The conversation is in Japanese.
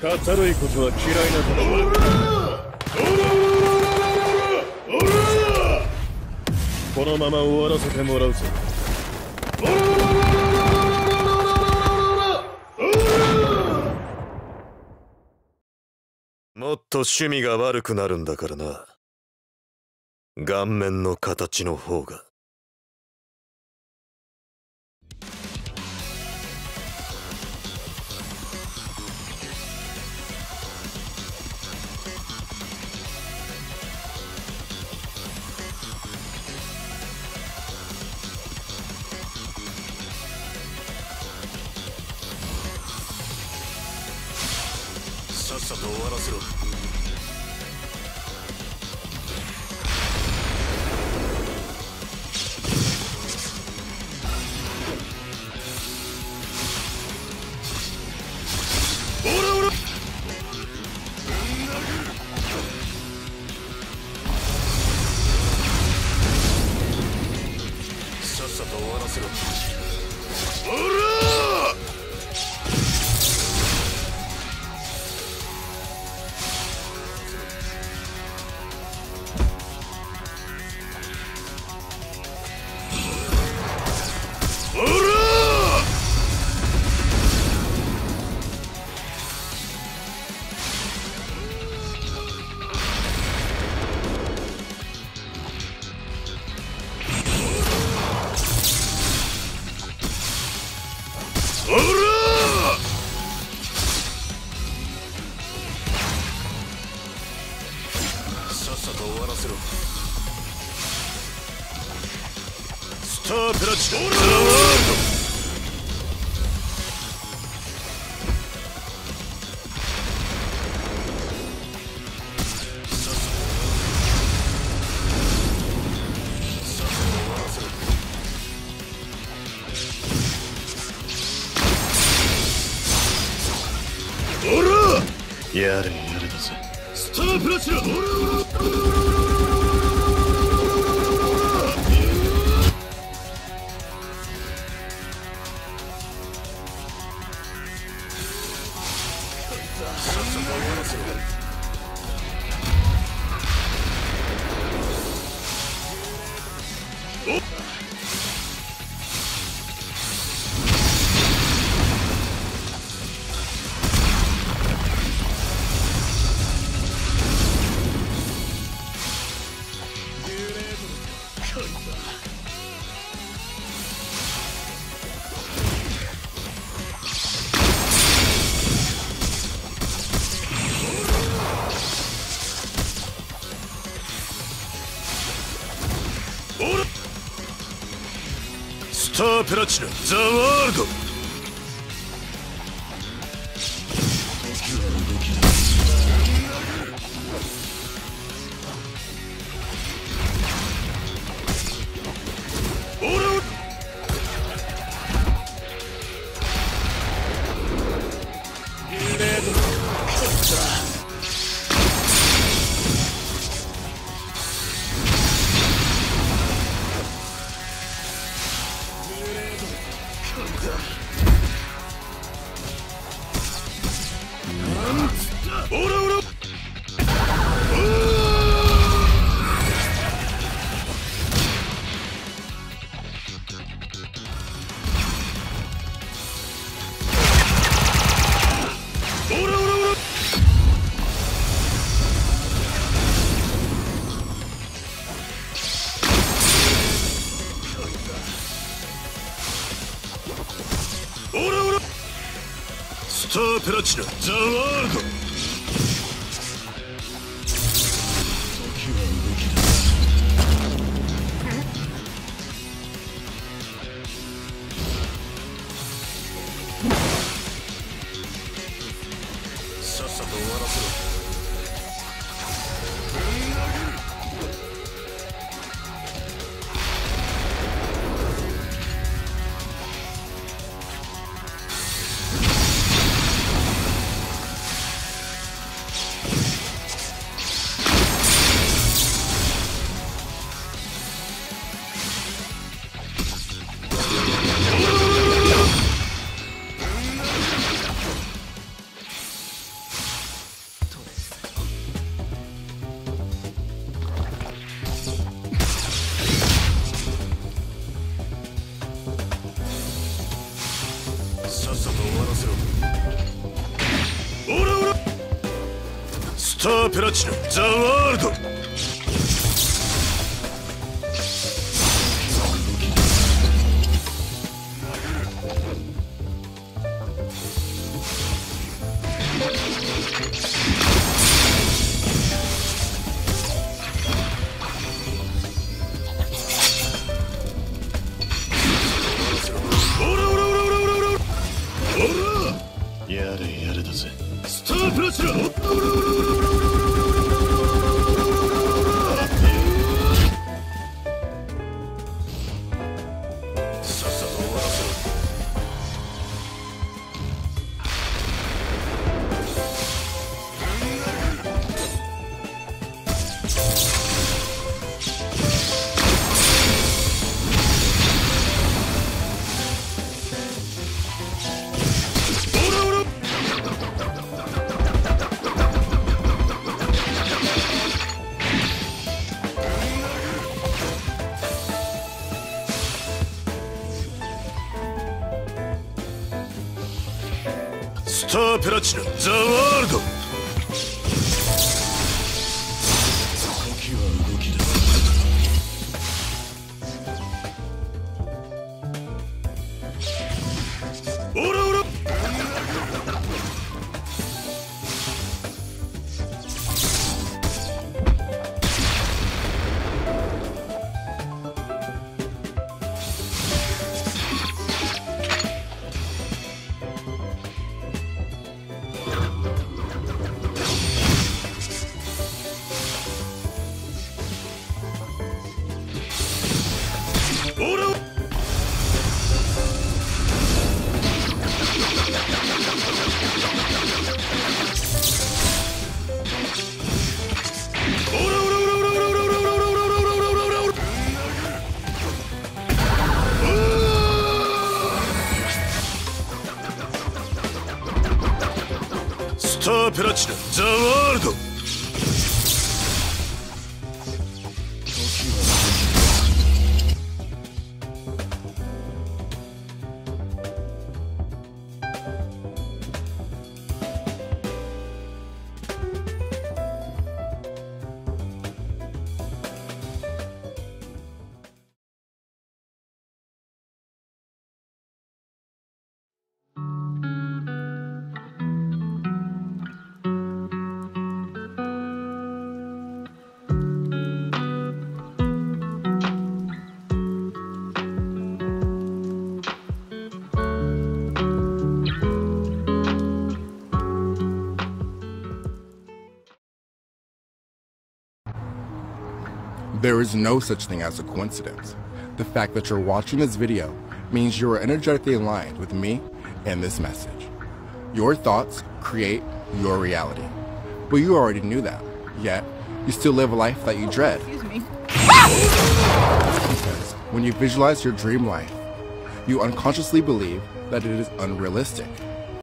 かったるいことは嫌いなことだ。このまま終わらせてもらうぞ。 もっと趣味が悪くなるんだからな。顔面の形の方が。さっさと終わらせろ。さっさと終わらせろ。さっさと終わらせろ。スタープラチナザワールド。やれやれだぜ。スタープラチナスタープラチナザワールド。スタープラチナザワールド。さっさと終わらせろ。 タープラチナザワールド。 やれやれだぜ。スタープラチナ。さっさと終わらせろ。スタープラチナザワールド。時は動きだ。オラオラ。スタープラチナザワールド。 There is no such thing as a coincidence. The fact that you're watching this video means you are energetically aligned with me and this message. Your thoughts create your reality. But you already knew that, yet you still live a life that you dread. Excuse me. Because when you visualize your dream life, you unconsciously believe that it is unrealistic.